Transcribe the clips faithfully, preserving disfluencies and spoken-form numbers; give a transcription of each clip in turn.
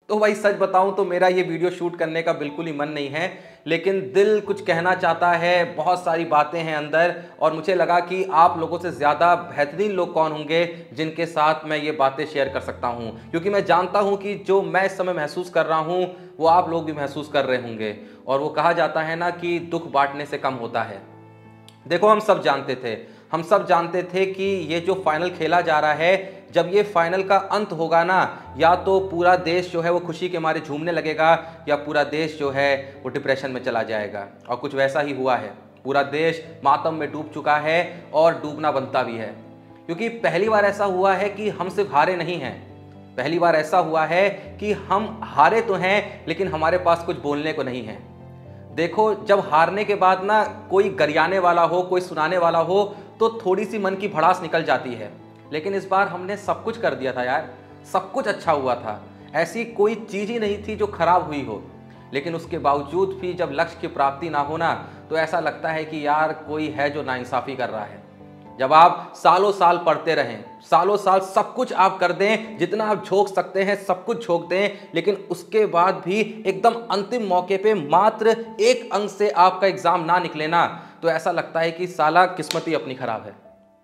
तो भाई सच बताऊं तो मेरा ये वीडियो शूट करने का बिल्कुल ही मन नहीं है, लेकिन दिल कुछ कहना चाहता है, बहुत सारी बातें हैं अंदर, और मुझे लगा कि आप लोगों से ज़्यादा बेहतरीन लोग कौन होंगे जिनके साथ मैं ये बातें शेयर कर सकता हूं, क्योंकि मैं जानता हूं कि जो मैं इस समय महसूस कर रहा हूं वो आप लोग भी महसूस कर रहे होंगे। और वो कहा जाता है ना कि दुख बांटने से कम होता है। देखो, हम सब जानते थे हम सब जानते थे कि ये जो फाइनल खेला जा रहा है, जब ये फाइनल का अंत होगा ना, या तो पूरा देश जो है वो खुशी के मारे झूमने लगेगा, या पूरा देश जो है वो डिप्रेशन में चला जाएगा। और कुछ वैसा ही हुआ है। पूरा देश मातम में डूब चुका है और डूबना बनता भी है, क्योंकि पहली बार ऐसा हुआ है कि हम सिर्फ हारे नहीं हैं। पहली बार ऐसा हुआ है कि हम हारे तो हैं, लेकिन हमारे पास कुछ बोलने को नहीं है। देखो, जब हारने के बाद ना कोई गरियाने वाला हो, कोई सुनाने वाला हो, तो थोड़ी सी मन की भड़ास निकल जाती है। लेकिन इस बार हमने सब कुछ कर दिया था यार, सब कुछ अच्छा हुआ था, ऐसी कोई चीज़ ही नहीं थी जो खराब हुई हो। लेकिन उसके बावजूद भी जब लक्ष्य की प्राप्ति ना होना, तो ऐसा लगता है कि यार कोई है जो नाइंसाफ़ी कर रहा है। जब आप सालों साल पढ़ते रहें, सालों साल सब कुछ आप कर दें, जितना आप झोंक सकते हैं सब कुछ झोंक दें, लेकिन उसके बाद भी एकदम अंतिम मौके पे मात्र एक अंक से आपका एग्जाम ना निकले ना, तो ऐसा लगता है कि साला किस्मत ही अपनी खराब है।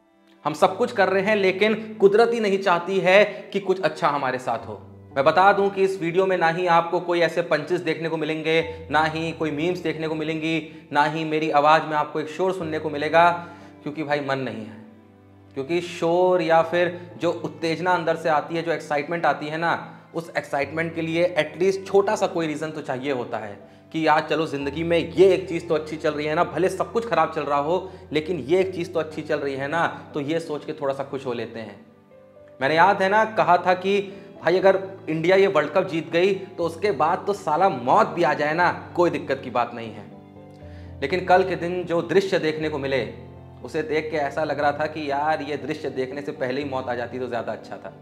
हम सब कुछ कर रहे हैं, लेकिन कुदरत ही नहीं चाहती है कि कुछ अच्छा हमारे साथ हो। मैं बता दूं कि इस वीडियो में ना ही आपको कोई ऐसे पंचेस देखने को मिलेंगे, ना ही कोई मीम्स देखने को मिलेंगी, ना ही मेरी आवाज़ में आपको एक शोर सुनने को मिलेगा, क्योंकि भाई मन नहीं है। क्योंकि शोर या फिर जो उत्तेजना अंदर से आती है, जो एक्साइटमेंट आती है ना, उस एक्साइटमेंट के लिए एटलीस्ट छोटा सा कोई रीज़न तो चाहिए होता है कि यार चलो ज़िंदगी में ये एक चीज़ तो अच्छी चल रही है ना, भले सब कुछ ख़राब चल रहा हो, लेकिन ये एक चीज़ तो अच्छी चल रही है ना, तो ये सोच के थोड़ा सा खुश हो लेते हैं। मैंने याद है ना कहा था कि भाई अगर इंडिया ये वर्ल्ड कप जीत गई तो उसके बाद तो साला मौत भी आ जाए ना, कोई दिक्कत की बात नहीं है। लेकिन कल के दिन जो दृश्य देखने को मिले, उसे देख के ऐसा लग रहा था कि यार ये दृश्य देखने से पहले ही मौत आ जाती तो ज़्यादा अच्छा था।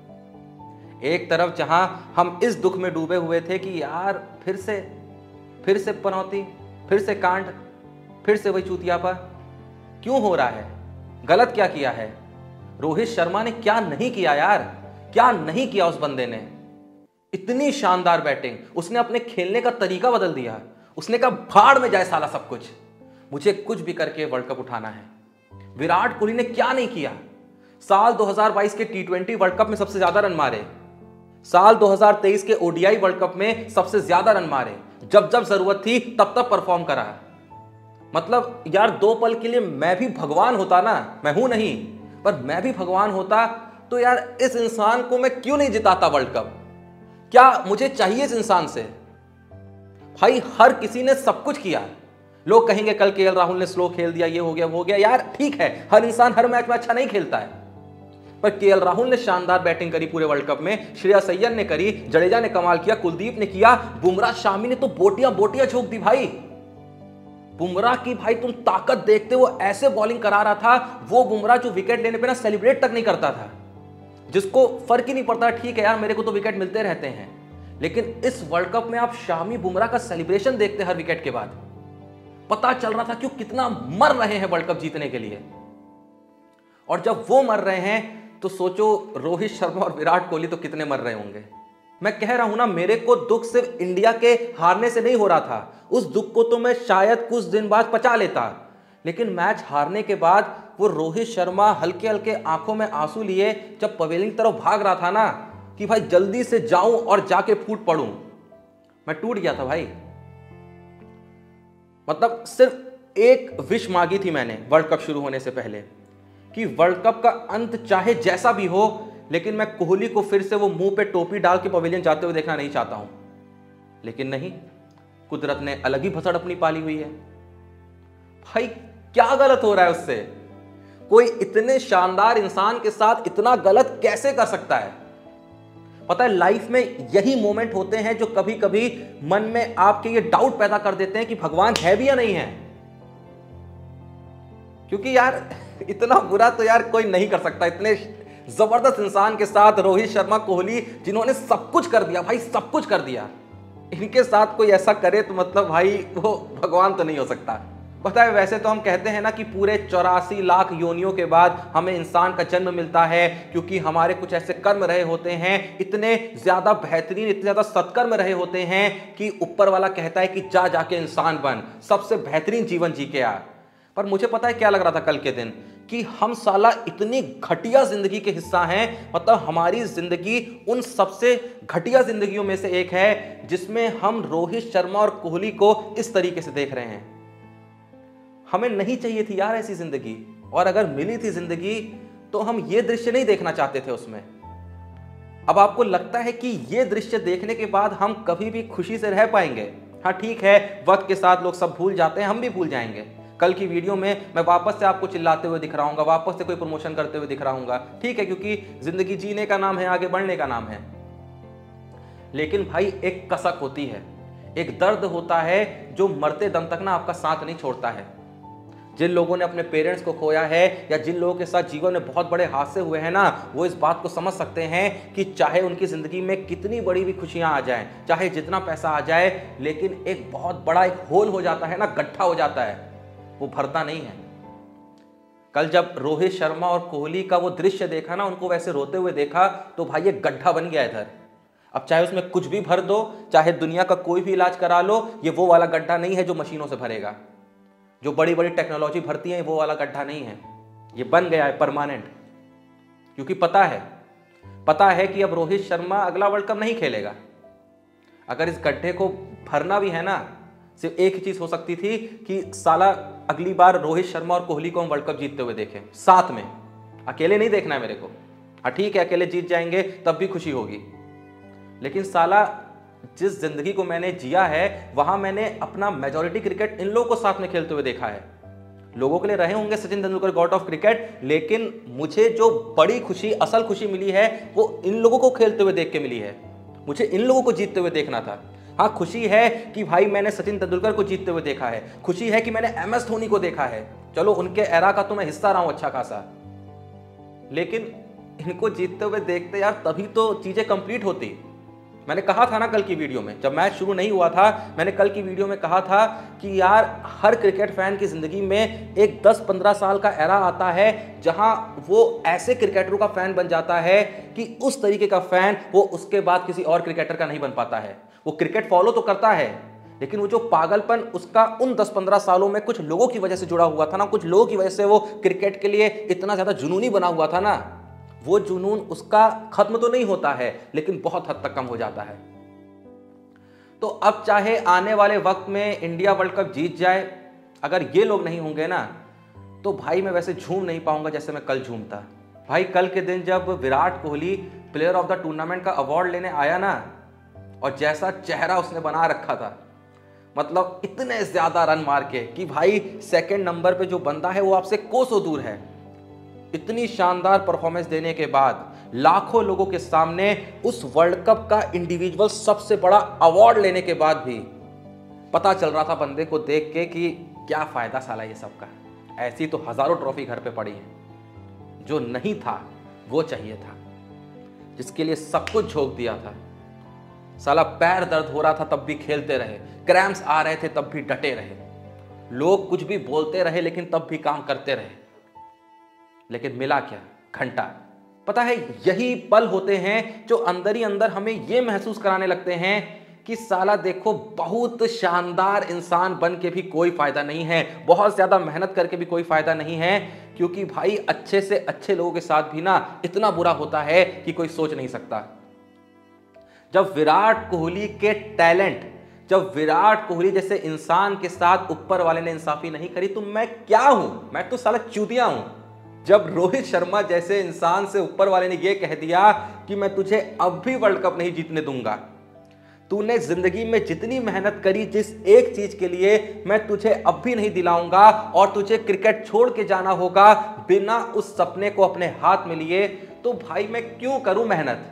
एक तरफ जहां हम इस दुख में डूबे हुए थे कि यार फिर से फिर से पनौती, फिर से कांड, फिर से वही चूतियापा क्यों हो रहा है, गलत क्या किया है, रोहित शर्मा ने क्या नहीं किया यार, क्या नहीं किया उस बंदे ने। इतनी शानदार बैटिंग, उसने अपने खेलने का तरीका बदल दिया। उसने कहा भाड़ में जाए साला सब कुछ, मुझे कुछ भी करके वर्ल्ड कप उठाना है। विराट कोहली ने क्या नहीं किया, साल दो हज़ार बाईस के टी ट्वेंटी वर्ल्ड कप में सबसे ज्यादा रन मारे, साल दो हज़ार तेईस के ओडीआई वर्ल्ड कप में सबसे ज्यादा रन मारे, जब जब जरूरत थी तब तब परफॉर्म करा। मतलब यार दो पल के लिए मैं भी भगवान होता ना, मैं हूं नहीं, पर मैं भी भगवान होता तो यार इस इंसान को मैं क्यों नहीं जिताता वर्ल्ड कप। क्या मुझे चाहिए इस इंसान से? भाई हर किसी ने सब कुछ किया। लोग कहेंगे कल केएल राहुल ने स्लो खेल दिया, ये हो गया वो हो गया, यार ठीक है, हर इंसान हर मैच में अच्छा नहीं खेलता है, पर केएल राहुल ने शानदार बैटिंग करी पूरे वर्ल्ड कप में, श्रेयस अय्यर ने करी, जडेजा ने कमाल किया, कुलदीप ने किया, बुमराह शामी ने तो बोटियां बोटियां झोंक दी भाई। बुमराह की भाई तुम ताकत देखते, वो ऐसे बॉलिंग करा रहा था, वो बुमराह जो विकेट लेने पे ना सेलिब्रेट तक नहीं करता था, जिसको फर्क ही नहीं पड़ता, ठीक है यार मेरे को तो विकेट मिलते रहते हैं। लेकिन इस वर्ल्ड कप में आप शामी बुमराह का सेलिब्रेशन देखते हर विकेट के बाद, पता चल रहा था कि कितना मर रहे हैं वर्ल्ड कप जीतने के लिए। और जब वो मर रहे हैं तो सोचो रोहित शर्मा और विराट कोहली तो कितने मर रहे होंगे। मैं कह रहा हूं ना, मेरे को दुख सिर्फ इंडिया के हारने से नहीं हो रहा था, उस दुख को तो मैं शायद कुछ दिन बाद पचा लेता, लेकिन मैच हारने के बाद वो रोहित शर्मा हल्के हल्के आंखों में आंसू लिए जब पवेलियन की तरफ भाग रहा था ना, कि भाई जल्दी से जाऊं और जाके फूट पड़ूं, मैं टूट गया था भाई। मतलब सिर्फ एक विश मांगी थी मैंने वर्ल्ड कप शुरू होने से पहले, कि वर्ल्ड कप का अंत चाहे जैसा भी हो, लेकिन मैं कोहली को फिर से वो मुंह पे टोपी डाल के पवेलियन जाते हुए देखना नहीं चाहता हूं। लेकिन नहीं, कुदरत ने अलग ही भसड़ अपनी पाली हुई है। भाई क्या गलत हो रहा है उससे? कोई इतने शानदार इंसान के साथ इतना गलत कैसे कर सकता है? पता है लाइफ में यही मोमेंट होते हैं जो कभी कभी मन में आपके ये डाउट पैदा कर देते हैं कि भगवान है भी या नहीं है। क्योंकि यार इतना बुरा तो यार कोई नहीं कर सकता, इतने जबरदस्त इंसान के साथ रोहित शर्मा, कोहली, जिन्होंने सब कुछ कर दिया भाई, सब कुछ कर दिया, इनके साथ कोई ऐसा करे तो मतलब भाई वो भगवान तो नहीं हो सकता। पता है, वैसे तो हम कहते हैं ना कि पूरे चौरासी लाख योनियों के बाद हमें इंसान का जन्म मिलता है, क्योंकि हमारे कुछ ऐसे कर्म रहे होते हैं, इतने ज्यादा बेहतरीन, इतने ज्यादा सत्कर्म रहे होते हैं कि ऊपर वाला कहता है कि जा जाके इंसान बन, सबसे बेहतरीन जीवन जी के आ। पर मुझे पता है क्या लग रहा था कल के दिन, कि हम साला इतनी घटिया जिंदगी के हिस्सा हैं। मतलब हमारी जिंदगी उन सबसे घटिया जिंदगियों में से एक है जिसमें हम रोहित शर्मा और कोहली को इस तरीके से देख रहे हैं। हमें नहीं चाहिए थी यार ऐसी जिंदगी, और अगर मिली थी जिंदगी तो हम ये दृश्य नहीं देखना चाहते थे उसमें। अब आपको लगता है कि ये दृश्य देखने के बाद हम कभी भी खुशी से रह पाएंगे? हाँ ठीक है, वक्त के साथ लोग सब भूल जाते हैं, हम भी भूल जाएंगे। कल की वीडियो में मैं वापस से आपको चिल्लाते हुए दिख रहा हूँ, वापस से कोई प्रमोशन करते हुए दिख रहा हूँ, ठीक है, क्योंकि जिंदगी जीने का नाम है, आगे बढ़ने का नाम है। लेकिन भाई एक कसक होती है, एक दर्द होता है जो मरते दम तक ना आपका साथ नहीं छोड़ता है। जिन लोगों ने अपने पेरेंट्स को खोया है या जिन लोगों के साथ जीवन में बहुत बड़े हादसे हुए हैं ना, वो इस बात को समझ सकते हैं कि चाहे उनकी जिंदगी में कितनी बड़ी भी खुशियां आ जाएं, चाहे जितना पैसा आ जाए, लेकिन एक बहुत बड़ा एक होल हो जाता है ना, गड्ढा हो जाता है, वो भरता नहीं है। कल जब रोहित शर्मा और कोहली का वो दृश्य देखा ना, उनको वैसे रोते हुए देखा, तो भाई ये गड्ढा बन गया इधर। अब चाहे उसमें कुछ भी भर दो, चाहे दुनिया का कोई भी इलाज करा लो, ये वो वाला गड्ढा नहीं है जो मशीनों से भरेगा, जो बड़ी बड़ी टेक्नोलॉजी भरती है, वो वाला गड्ढा नहीं है। ये बन गया है परमानेंट, क्योंकि पता है पता है कि अब रोहित शर्मा अगला वर्ल्ड कप नहीं खेलेगा। अगर इस गड्ढे को भरना भी है ना, सिर्फ एक ही चीज हो सकती थी कि साला अगली बार रोहित शर्मा और कोहली को हम वर्ल्ड कप जीतते हुए देखें साथ में। अकेले नहीं देखना है मेरे को। हाँ ठीक है, अकेले जीत जाएंगे तब भी खुशी होगी, लेकिन साला जिस जिंदगी को मैंने जिया है वहां मैंने अपना मेजॉरिटी क्रिकेट इन लोगों को साथ में खेलते हुए देखा है। लोगों के लिए रहे होंगे Sachin Tendulkar god of cricket, लेकिन मुझे जो बड़ी खुशी, असल खुशी मिली है वो इन लोगों को खेलते हुए देख के मिली है। मुझे इन लोगों को जीतते हुए देखना था। हाँ, खुशी है कि भाई मैंने सचिन तेंदुलकर को जीतते हुए देखा है, खुशी है कि मैंने एम एस धोनी को देखा है, चलो उनके एरा का तो मैं हिस्सा रहा हूं अच्छा खासा, लेकिन इनको जीतते हुए देखते यार तभी तो चीजें कंप्लीट होती। मैंने कहा था ना कल की वीडियो में, जब मैच शुरू नहीं हुआ था, मैंने कल की वीडियो में कहा था कि यार हर क्रिकेट फैन की जिंदगी में एक दस पंद्रह साल का एरा आता है जहां वो ऐसे क्रिकेटरों का फैन बन जाता है कि उस तरीके का फैन वो उसके बाद किसी और क्रिकेटर का नहीं बन पाता है। वो क्रिकेट फॉलो तो करता है, लेकिन वो जो पागलपन उसका उन दस पंद्रह सालों में कुछ लोगों की वजह से जुड़ा हुआ था ना, कुछ लोगों की वजह से वो क्रिकेट के लिए इतना ज्यादा जुनूनी बना हुआ था ना, वो जुनून उसका खत्म तो नहीं होता है, लेकिन बहुत हद तक कम हो जाता है। तो अब चाहे आने वाले वक्त में इंडिया वर्ल्ड कप जीत जाए, अगर ये लोग नहीं होंगे ना, तो भाई मैं वैसे झूम नहीं पाऊंगा जैसे मैं कल झूमता। भाई कल के दिन जब Virat Kohli player of the tournament का अवार्ड लेने आया ना, और जैसा चेहरा उसने बना रखा था, मतलब इतने ज्यादा रन मार के कि भाई सेकंड नंबर पे जो बंदा है वो आपसे कोसों दूर है, इतनी शानदार परफॉर्मेंस देने के बाद लाखों लोगों के सामने उस वर्ल्ड कप का इंडिविजुअल सबसे बड़ा अवार्ड लेने के बाद भी पता चल रहा था बंदे को देख के कि क्या फायदा साला ये सब का। ऐसी तो हजारों ट्रॉफी घर पे पड़ी है। जो नहीं था वो चाहिए था, जिसके लिए सब कुछ झोंक दिया था। साला पैर दर्द हो रहा था तब भी खेलते रहे, क्रैम्प्स आ रहे थे तब भी डटे रहे, लोग कुछ भी बोलते रहे लेकिन तब भी काम करते रहे। लेकिन मिला क्या? घंटा। पता है यही पल होते हैं जो अंदर ही अंदर हमें यह महसूस कराने लगते हैं कि साला देखो बहुत शानदार इंसान बन के भी कोई फायदा नहीं है, बहुत ज्यादा मेहनत करके भी कोई फायदा नहीं है, क्योंकि भाई अच्छे से अच्छे लोगों के साथ भी ना इतना बुरा होता है कि कोई सोच नहीं सकता। जब विराट कोहली के टैलेंट, जब विराट कोहली जैसे इंसान के साथ ऊपर वाले ने इंसाफी नहीं करी तो मैं क्या हूं? मैं तो साला चूतिया हूं। जब रोहित शर्मा जैसे इंसान से ऊपर वाले ने यह कह दिया कि मैं तुझे अब भी वर्ल्ड कप नहीं जीतने दूंगा, तूने जिंदगी में जितनी मेहनत करी जिस एक चीज के लिए, मैं तुझे अब भी नहीं दिलाऊंगा और तुझे क्रिकेट छोड़ के जाना होगा बिना उस सपने को अपने हाथ में लिए, तो भाई मैं क्यों करूं मेहनत?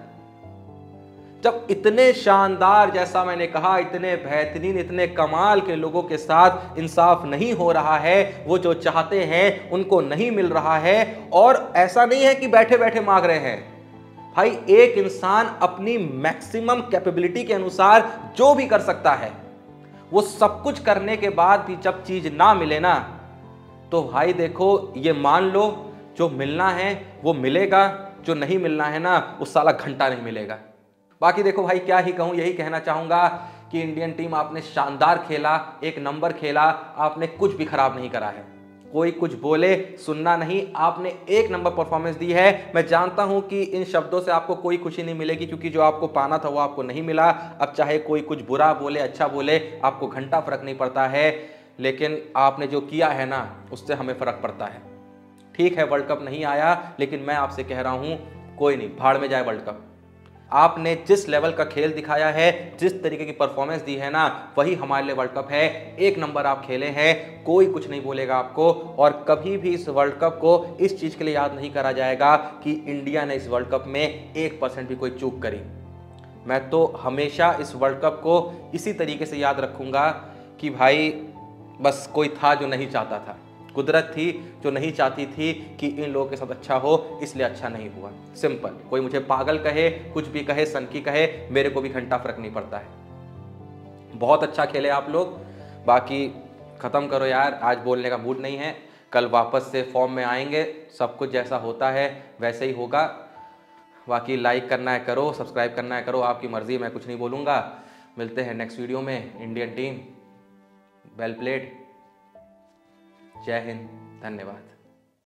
जब इतने शानदार, जैसा मैंने कहा, इतने बेहतरीन, इतने कमाल के लोगों के साथ इंसाफ नहीं हो रहा है, वो जो चाहते हैं उनको नहीं मिल रहा है, और ऐसा नहीं है कि बैठे बैठे मांग रहे हैं। भाई एक इंसान अपनी मैक्सिमम कैपेबिलिटी के अनुसार जो भी कर सकता है वो सब कुछ करने के बाद भी जब चीज ना मिले ना, तो भाई देखो ये मान लो जो मिलना है वो मिलेगा, जो नहीं मिलना है ना उस साला घंटा नहीं मिलेगा। बाकी देखो भाई क्या ही कहूँ, यही कहना चाहूँगा कि इंडियन टीम आपने शानदार खेला, एक नंबर खेला, आपने कुछ भी खराब नहीं करा है। कोई कुछ बोले सुनना नहीं, आपने एक नंबर परफॉर्मेंस दी है। मैं जानता हूं कि इन शब्दों से आपको कोई खुशी नहीं मिलेगी, क्योंकि जो आपको पाना था वो आपको नहीं मिला। अब चाहे कोई कुछ बुरा बोले अच्छा बोले, आपको घंटा फर्क नहीं पड़ता है, लेकिन आपने जो किया है ना उससे हमें फर्क पड़ता है। ठीक है वर्ल्ड कप नहीं आया, लेकिन मैं आपसे कह रहा हूं कोई नहीं, भाड़ में जाए वर्ल्ड कप। आपने जिस लेवल का खेल दिखाया है, जिस तरीके की परफॉर्मेंस दी है ना, वही हमारे लिए वर्ल्ड कप है। एक नंबर आप खेले हैं, कोई कुछ नहीं बोलेगा आपको। और कभी भी इस वर्ल्ड कप को इस चीज़ के लिए याद नहीं करा जाएगा कि इंडिया ने इस वर्ल्ड कप में एक परसेंट भी कोई चूक करी। मैं तो हमेशा इस वर्ल्ड कप को इसी तरीके से याद रखूँगा कि भाई बस कोई था जो नहीं चाहता था, कुदरत थी जो नहीं चाहती थी कि इन लोगों के साथ अच्छा हो, इसलिए अच्छा नहीं हुआ। सिंपल। कोई मुझे पागल कहे, कुछ भी कहे, सनकी कहे, मेरे को भी घंटा फर्क नहीं पड़ता है। बहुत अच्छा खेले आप लोग। बाकी ख़त्म करो यार, आज बोलने का मूड नहीं है। कल वापस से फॉर्म में आएंगे, सब कुछ जैसा होता है वैसे ही होगा। बाकी लाइक करना है करो, सब्सक्राइब करना है करो, आपकी मर्ज़ी, मैं कुछ नहीं बोलूँगा। मिलते हैं नेक्स्ट वीडियो में। Indian team well played. जय हिंद, धन्यवाद।